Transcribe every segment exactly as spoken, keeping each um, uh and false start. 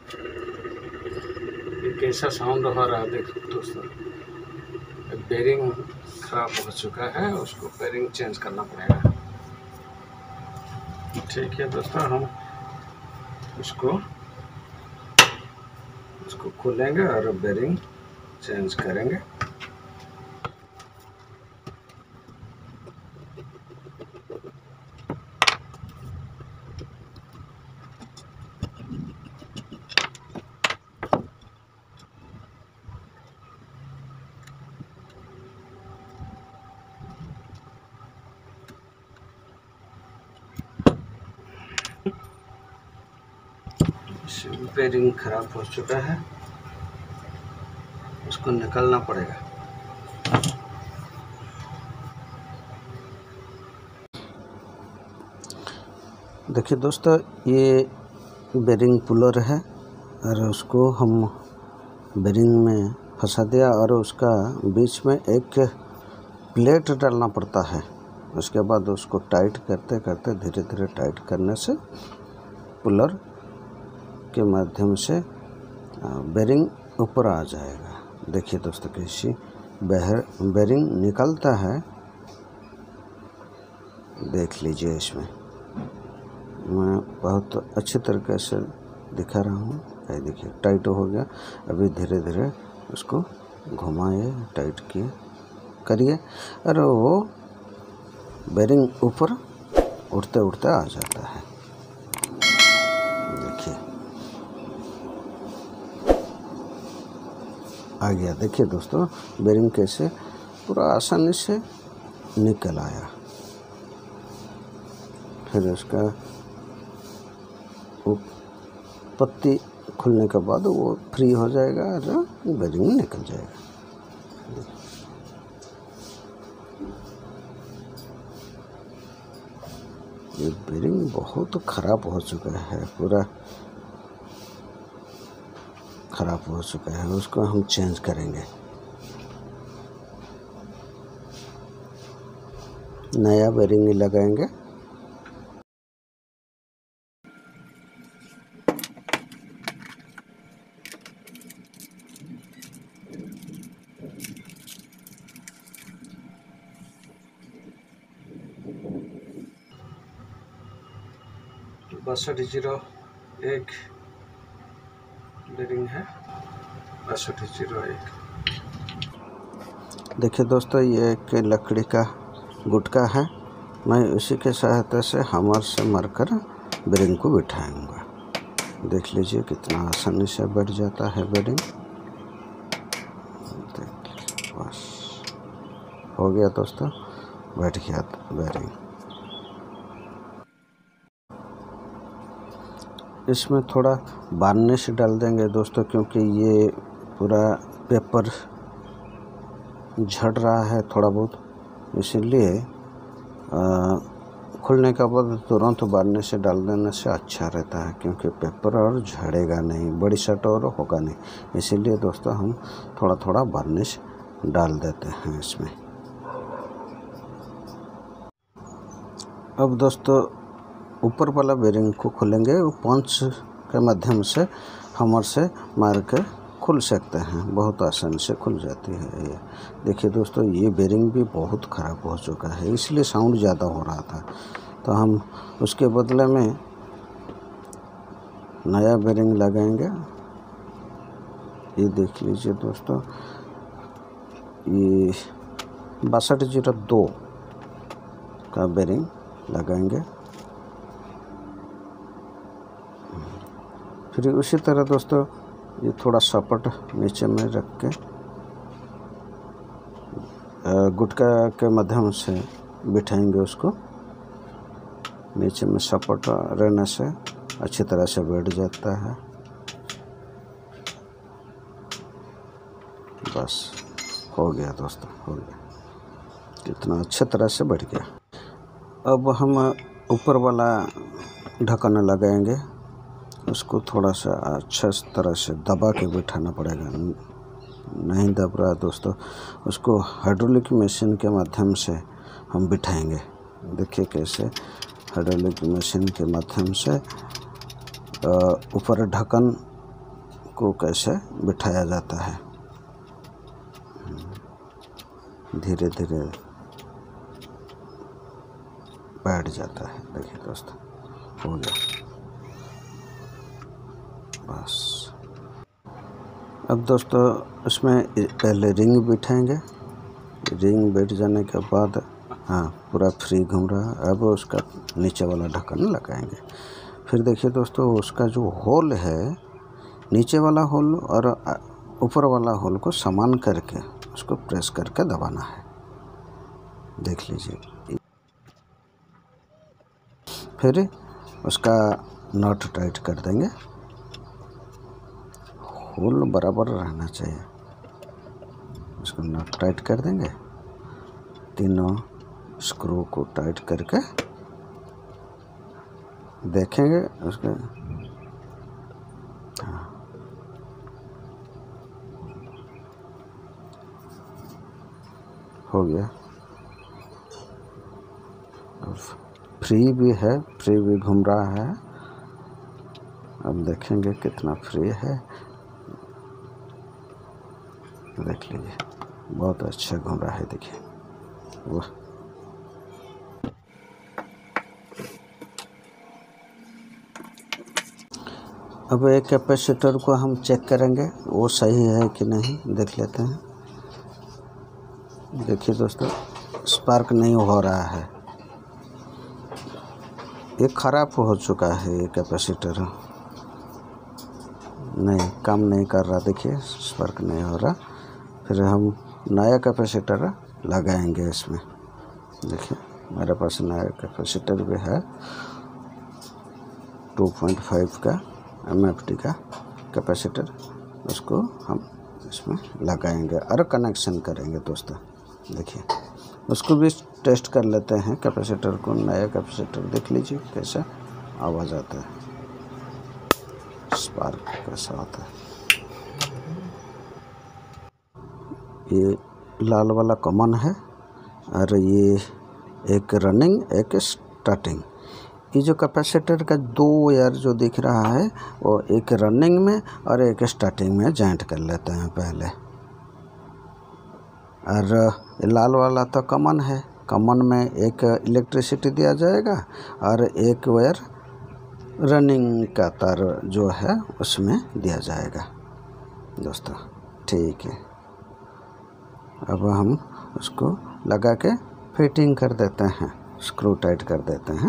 ये कैसा साउंड हो रहा है देख दोस्तों। बेरिंग खराब हो चुका है, उसको बेरिंग चेंज करना पड़ेगा। ठीक है दोस्तों, हम उसको उसको खोलेंगे और बेरिंग चेंज करेंगे। बेरिंग खराब हो चुका है, उसको निकालना पड़ेगा। देखिए दोस्तों, ये बेरिंग पुलर है और उसको हम बेरिंग में फंसा दिया और उसका बीच में एक प्लेट डालना पड़ता है। उसके बाद उसको टाइट करते करते धीरे धीरे टाइट करने से पुलर के माध्यम से बेरिंग ऊपर आ जाएगा। देखिए दोस्तों, कैसी बहर बेरिंग निकलता है, देख लीजिए। इसमें मैं बहुत अच्छी तरीके से दिखा रहा हूँ। ये देखिए टाइट हो गया। अभी धीरे धीरे उसको घुमाए, टाइट किए करिए और वो बेरिंग ऊपर उड़ते उड़ते आ जाता है। देखिए आ गया। देखिए दोस्तों, बेरिंग कैसे पूरा आसानी से निकल आया। फिर उसका वो पत्ती खुलने के बाद वो फ्री हो जाएगा और बेरिंग निकल जाएगा। ये बेरिंग बहुत ख़राब हो चुका है, पूरा ख़राब हो चुका है। उसको हम चेंज करेंगे, नया बेरिंग लगाएंगे। बासठ जीरो एक बेरिंग है, बासठ जीरो एक। देखिए दोस्तों, ये एक लकड़ी का गुटका है। मैं उसी के सहायता से हमर से मारकर बेरिंग को बिठाऊंगा। देख लीजिए कितना आसानी से बैठ जाता है बेरिंग। बस हो गया दोस्तों, बैठ गया बेरिंग। इसमें थोड़ा वार्निश डाल देंगे दोस्तों, क्योंकि ये पूरा पेपर झड़ रहा है थोड़ा बहुत, इसीलिए खुलने के बाद तुरंत वार्निश डाल देने से अच्छा रहता है, क्योंकि पेपर और झड़ेगा नहीं, बड़ी शर्ट और होगा नहीं। इसीलिए दोस्तों हम थोड़ा थोड़ा वार्निश डाल देते हैं इसमें। अब दोस्तों ऊपर वाला बेरिंग को खोलेंगे। वो पंच के माध्यम से हमर से मार के खुल सकते हैं, बहुत आसानी से खुल जाती है ये। देखिए दोस्तों, ये बेरिंग भी बहुत ख़राब हो चुका है, इसलिए साउंड ज़्यादा हो रहा था। तो हम उसके बदले में नया बेरिंग लगाएंगे। ये देख लीजिए दोस्तों, ये बासठ जीरो दो का बेरिंग लगाएंगे। फिर उसी तरह दोस्तों ये थोड़ा सपोर्ट नीचे में रख के गुटका के माध्यम से बिठाएंगे उसको। नीचे में सपोर्ट रहने से अच्छी तरह से बैठ जाता है। बस हो गया दोस्तों, हो गया, कितना अच्छी तरह से बैठ गया। अब हम ऊपर वाला ढक्कन लगाएंगे। उसको थोड़ा सा अच्छा तरह से दबा के बिठाना पड़ेगा, नहीं दब रहा दोस्तों। उसको हाइड्रोलिक मशीन के माध्यम से हम बिठाएंगे। देखिए कैसे हाइड्रोलिक मशीन के माध्यम से ऊपर ढक्कन को कैसे बिठाया जाता है। धीरे धीरे बैठ जाता है। देखिए दोस्तों, हो गया बस। अब दोस्तों इसमें पहले रिंग बिठाएंगे। रिंग बैठ जाने के बाद हाँ पूरा फ्री घूम रहा है। अब उसका नीचे वाला ढक्कन लगाएंगे। फिर देखिए दोस्तों, उसका जो होल है, नीचे वाला होल और ऊपर वाला होल को समान करके उसको प्रेस करके दबाना है। देख लीजिए। फिर उसका नट टाइट कर देंगे। होल बराबर रहना चाहिए। उसको नट टाइट कर देंगे। तीनों स्क्रू को टाइट करके देखेंगे उसके। हाँ, हो गया। अब फ्री भी है, फ्री भी घूम रहा है। अब देखेंगे कितना फ्री है। देख लीजिए, बहुत अच्छा घूम रहा है। देखिए वाह। अब एक कैपेसिटर को हम चेक करेंगे वो सही है कि नहीं, देख लेते हैं। देखिए दोस्तों, स्पार्क नहीं हो रहा है। ये ख़राब हो चुका है। ये कैपेसिटर नहीं काम नहीं कर रहा। देखिए स्पार्क नहीं हो रहा। फिर हम नया कैपेसिटर लगाएंगे इसमें। देखिए मेरे पास नया कैपेसिटर भी है, टू पॉइंट फाइव का एम एफ टी का कैपेसिटर। उसको हम इसमें लगाएंगे और कनेक्शन करेंगे दोस्तों। देखिए उसको भी टेस्ट कर लेते हैं कैपेसिटर को। नया कैपेसिटर देख लीजिए कैसा आवाज़ आता है, स्पार्क कैसा आता है। ये लाल वाला कॉमन है और ये एक रनिंग एक स्टार्टिंग। ये जो कैपेसिटर का दो वायर जो दिख रहा है वो एक रनिंग में और एक स्टार्टिंग में जॉइंट कर लेते हैं पहले। और लाल वाला तो कॉमन है। कॉमन में एक इलेक्ट्रिसिटी दिया जाएगा और एक वायर रनिंग का तार जो है उसमें दिया जाएगा दोस्तों। ठीक है, अब हम उसको लगा के फिटिंग कर देते हैं, स्क्रू टाइट कर देते हैं।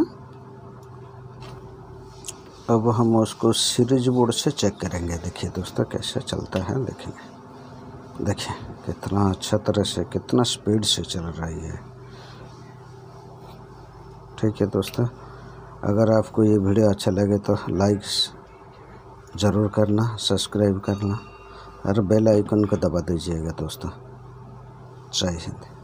अब हम उसको सीरीज बोर्ड से चेक करेंगे। देखिए दोस्तों कैसे चलता है, देखेंगे। देखिए कितना अच्छा तरह से, कितना स्पीड से चल रही है। ठीक है दोस्तों, अगर आपको ये वीडियो अच्छा लगे तो लाइक ज़रूर करना, सब्सक्राइब करना और बेल आइकन को दबा दीजिएगा दोस्तों। जय हिंद।